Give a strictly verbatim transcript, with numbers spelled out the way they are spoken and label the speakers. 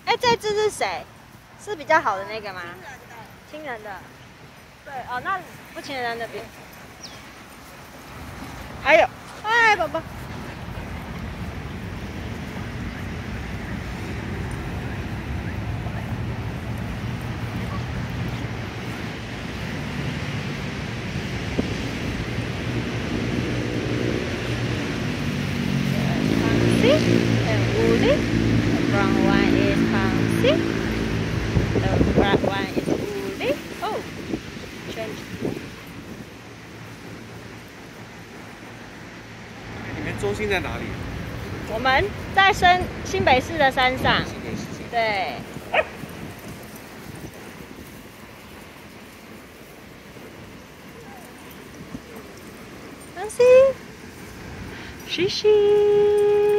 Speaker 1: 哎，这只是谁？是比较好的那个吗？亲人的。亲人的。对哦，那不亲人在那边。还有，哎，宝宝。And woolly. The brown one is fancy. The black one is woolly. Oh, change.
Speaker 2: 你们中心在哪里？
Speaker 1: 我们在深新北市的山上。
Speaker 2: 新北市。
Speaker 1: 对。Fancy. 嘻嘻。